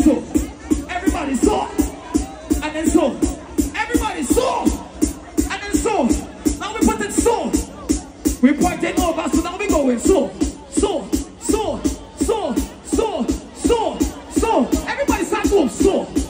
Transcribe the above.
so. Everybody so. And then so. Everybody so. And then so. Now we put it so. We're pointing over, so now we going so. So. Everybody start move so.